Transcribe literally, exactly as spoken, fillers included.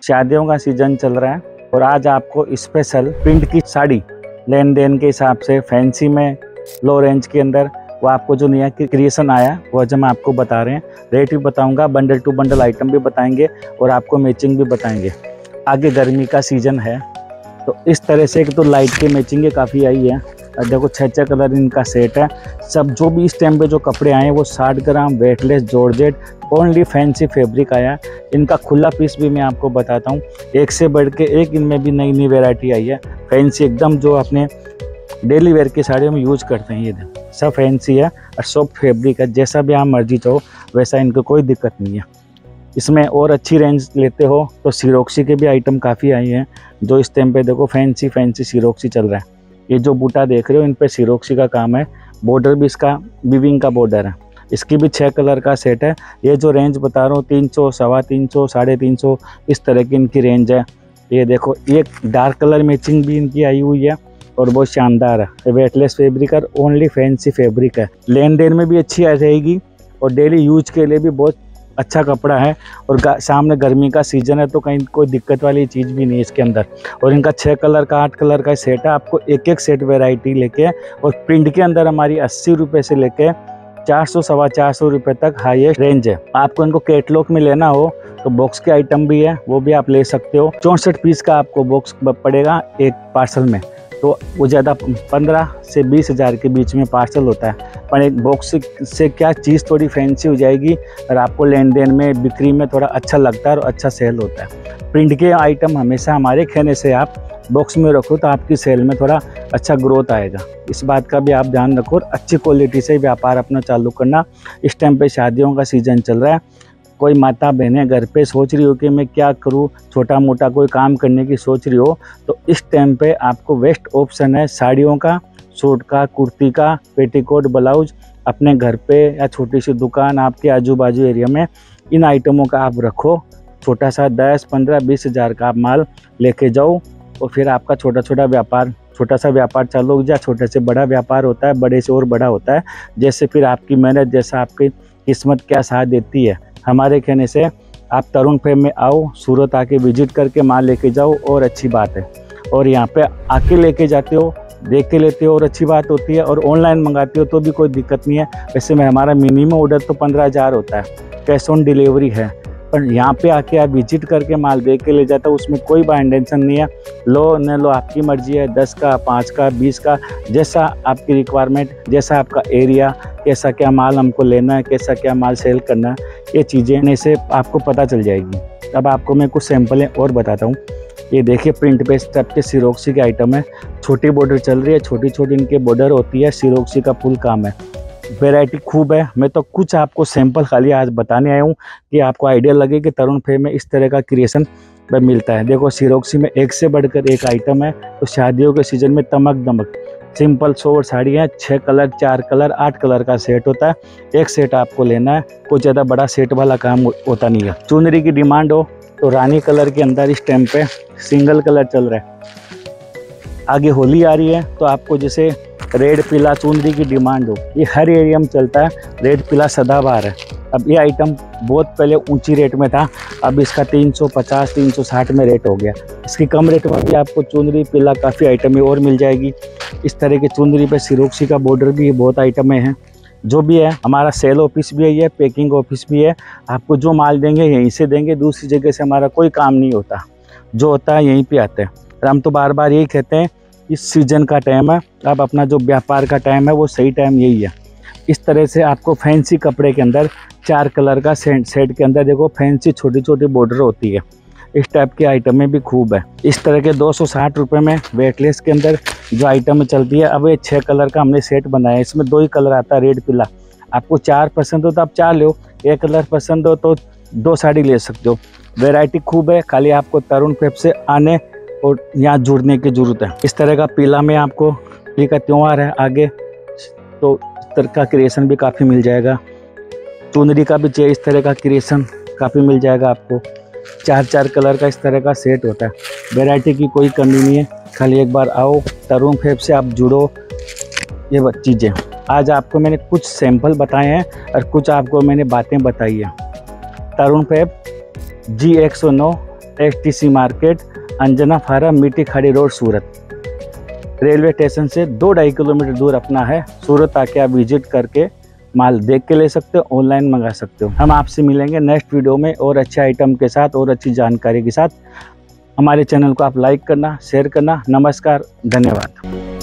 शादियों का सीजन चल रहा है और आज आपको स्पेशल प्रिंट की साड़ी लेन देन के हिसाब से फैंसी में लो रेंज के अंदर वो आपको जो नया क्रिएशन आया वो आज हम आपको बता रहे हैं। रेट भी बताऊंगा, बंडल टू बंडल आइटम भी बताएंगे और आपको मैचिंग भी बताएंगे। आगे गर्मी का सीजन है तो इस तरह से एक तो लाइट के मैचिंग काफ़ी आई है। देखो छः छः कलर इनका सेट है। सब जो भी इस टाइम पे जो कपड़े आए हैं वो साठ gram weightless georgette only fancy fabric आया। इनका खुला पीस भी मैं आपको बताता हूँ। एक से बढ़ के एक इनमें भी नई नई वैरायटी आई है फैंसी एकदम, जो अपने डेली वेयर की साड़ियों में यूज करते हैं। ये देखो सब फैंसी है और सॉफ्ट फैब्रिक है। जैसा भी आप मर्जी चाहो वैसा इनको कोई दिक्कत नहीं है। इसमें और अच्छी रेंज लेते हो तो सिरोक्सी के भी आइटम काफ़ी आई हैं। जो इस टाइम पे देखो फैंसी फैंसी सिरोक्सी चल रहा है। ये जो बूटा देख रहे हो इन पे सिरोक्सी का काम है। बॉर्डर भी इसका विविंग का बॉर्डर है। इसकी भी छः कलर का सेट है। ये जो रेंज बता रहा हूँ तीन सौ सवा तीन सौ साढ़े तीन सौ इस तरह की इनकी रेंज है। ये देखो ये डार्क कलर मैचिंग भी इनकी आई हुई है और बहुत शानदार है। वेटलेस फैब्रिक और ओनली फैंसी फैब्रिक है। लेन देन में भी अच्छी आ रहेगी और डेली यूज के लिए भी बहुत अच्छा कपड़ा है। और सामने गर्मी का सीजन है तो कहीं कोई दिक्कत वाली चीज़ भी नहीं है इसके अंदर। और इनका छः कलर का आठ कलर का सेट है। आपको एक एक सेट वैरायटी लेके और प्रिंट के अंदर हमारी अस्सी रुपये से लेके चार सौ सवा चार सौ रुपये तक हाईएस्ट रेंज है। आपको इनको कैटलॉग में लेना हो तो बॉक्स के आइटम भी है, वो भी आप ले सकते हो। चौंसठ पीस का आपको बॉक्स पड़ेगा एक पार्सल में, तो वो ज़्यादा पंद्रह से बीस हज़ार के बीच में पार्सल होता है। पर एक बॉक्स से क्या चीज़ थोड़ी फैंसी हो जाएगी और आपको लेन देन में बिक्री में थोड़ा अच्छा लगता है और अच्छा सेल होता है। प्रिंट के आइटम हमेशा हमारे कहने से आप बॉक्स में रखो तो आपकी सेल में थोड़ा अच्छा ग्रोथ आएगा। इस बात का भी आप ध्यान रखो और अच्छी क्वालिटी से व्यापार अपना चालू करना। इस टाइम पे शादियों का सीज़न चल रहा है। कोई माता बहनें घर पे सोच रही हो कि मैं क्या करूं, छोटा मोटा कोई काम करने की सोच रही हो तो इस टाइम पे आपको बेस्ट ऑप्शन है साड़ियों का, सूट का, कुर्ती का, पेटीकोट, ब्लाउज। अपने घर पे या छोटी सी दुकान आपके आजू बाजू एरिया में इन आइटमों का आप रखो। छोटा सा दस पंद्रह बीस हज़ार का आप माल लेके जाओ और फिर आपका छोटा छोटा व्यापार छोटा सा व्यापार चालू हो जाए। छोटे से बड़ा व्यापार होता है, बड़े से और बड़ा होता है। जैसे फिर आपकी मेहनत, जैसा आपकी किस्मत क्या साथ देती है। हमारे कहने से आप तरुण फैब में आओ, सूरत आके विजिट करके माल लेके जाओ और अच्छी बात है। और यहाँ पे आके लेके जाते हो, देख के लेते हो और अच्छी बात होती है। और ऑनलाइन मंगाते हो तो भी कोई दिक्कत नहीं है। वैसे में हमारा मिनिमम ऑर्डर तो पंद्रह हज़ार होता है, कैश ऑन डिलीवरी है। पर यहाँ पे आके आप विजिट करके माल देख के ले जाता हो, उसमें कोई बाइंड टेंशन नहीं है। लो न लो आपकी मर्जी है, दस का, पाँच का, बीस का, जैसा आपकी रिक्वायरमेंट, जैसा आपका एरिया, कैसा क्या माल हमको लेना है, कैसा क्या माल सेल करना है, ये चीज़ें से आपको पता चल जाएगी। अब आपको मैं कुछ सैंपलें और बताता हूँ। ये देखिए प्रिंट पे स्टेप के सिरोक्सी के आइटम है। छोटी बॉर्डर चल रही है, छोटी छोटी इनके बॉर्डर होती है। सिरोक्सी का फुल काम है। वैरायटी खूब है। मैं तो कुछ आपको सैंपल खाली आज बताने आया हूँ कि आपको आइडिया लगे कि तरुण फैब में इस तरह का क्रिएशन मिलता है। देखो सिरोक्सी में एक से बढ़कर एक आइटम है। तो शादियों के सीजन में तमक दमक सिंपल सोवर साड़ी है। छः कलर, चार कलर, आठ कलर का सेट होता है। एक सेट आपको लेना है, कोई ज़्यादा बड़ा सेट वाला काम होता नहीं है। चुनरी की डिमांड हो तो रानी कलर के अंदर इस टाइम पे सिंगल कलर चल रहा है। आगे होली आ रही है तो आपको जैसे रेड पीला चुनरी की डिमांड हो, ये हर एरिया में चलता है। रेड पीला सदाबहार है। अब ये आइटम बहुत पहले ऊंची रेट में था, अब इसका तीन सौ पचास तीन सौ साठ में रेट हो गया। इसकी कम रेट में भी आपको चुनरी पीला काफ़ी आइटमें और मिल जाएगी। इस तरह की चुनरी पे सिरोक्सी का बॉर्डर भी बहुत आइटमें हैं। जो भी है हमारा सेल ऑफिस भी है, पैकिंग ऑफिस भी है। आपको जो माल देंगे यहीं से देंगे, दूसरी जगह से हमारा कोई काम नहीं होता। जो होता है यहीं पे आता है। और हम तो बार बार यही कहते हैं इस सीज़न का टाइम है, अब अपना जो व्यापार का टाइम है वो सही टाइम यही है। इस तरह से आपको फैंसी कपड़े के अंदर चार कलर का सेट सेट के अंदर देखो फैंसी छोटी छोटी बॉर्डर होती है। इस टाइप के आइटम में भी खूब है। इस तरह के दो सौ साठ रुपये में वेटलेस के अंदर जो आइटम चलती है। अब ये छः कलर का हमने सेट बनाया है। इसमें दो ही कलर आता है, रेड पीला। आपको चार पसंद हो तो आप चार लो, एक कलर पसंद हो तो दो साड़ी ले सकते हो। वैरायटी खूब है। खाली आपको तरुण फैब से आने और यहाँ जुड़ने की ज़रूरत है। इस तरह का पीला में आपको होली का त्यौहार है आगे, तो इस तरह का क्रिएशन भी काफ़ी मिल जाएगा। चुनरी का भी चाहिए इस तरह का क्रिएशन काफ़ी मिल जाएगा आपको। चार चार कलर का इस तरह का सेट होता है। वैरायटी की कोई कमी नहीं है। खाली एक बार आओ, तरुण फैब से आप जुड़ो। ये चीज़ें आज आपको मैंने कुछ सैंपल बताए हैं और कुछ आपको मैंने बातें बताई हैं। तरुण फैब जी एक सौ नौ S T C market, Anjana farm, Mithi Khadi road, सूरत। रेलवे स्टेशन से दो ढाई किलोमीटर दूर अपना है। सूरत आके आप विजिट करके माल देख के ले सकते हो, ऑनलाइन मंगा सकते हो। हम आपसे मिलेंगे नेक्स्ट वीडियो में और अच्छे आइटम के साथ और अच्छी जानकारी के साथ। हमारे चैनल को आप लाइक करना, शेयर करना। नमस्कार, धन्यवाद।